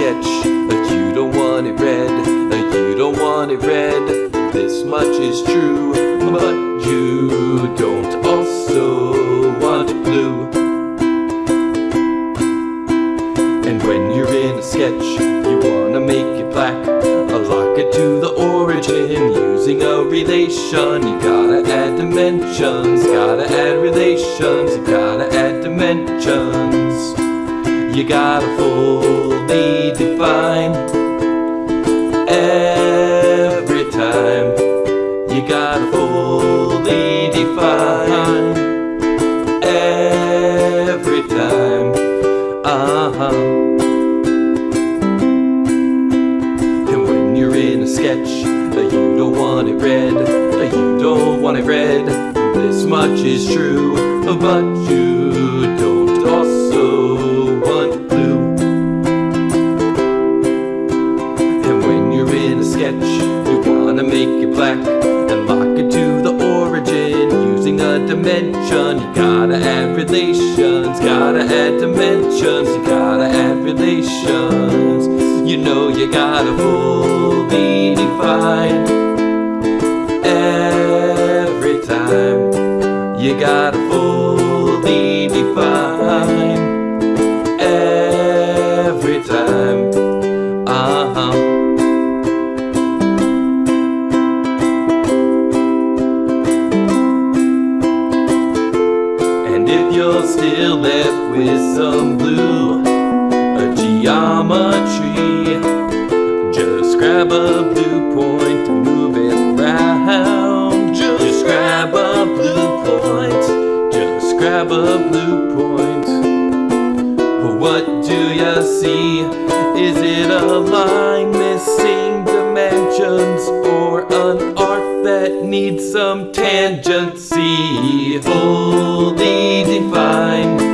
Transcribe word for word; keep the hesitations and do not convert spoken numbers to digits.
sketch, but you don't want it red, you don't want it red. This much is true, but you don't also want blue. And when you're in a sketch, you wanna make it black, lock it to the origin using a relation. You gotta add dimensions, gotta add relations, you gotta add dimensions. You gotta fully define every time. You gotta fully define every time. Uh-huh. And when you're in a sketch, you don't want it red, you don't want it red. This much is true, but you don't also want blue. And when you're in a sketch, you wanna make it black and lock it to the origin using a dimension. You gotta add relations, gotta add dimensions, you gotta add relations. You know you gotta fully define every time. You gotta fully define every time. Uh-huh. And if you're still left with some blue, a geometry, just grab a blue point and move it around. Just grab a blue point, just grab a blue point. What do you see? Is it a line missing dimensions, or an arc that needs some tangency? Fully defined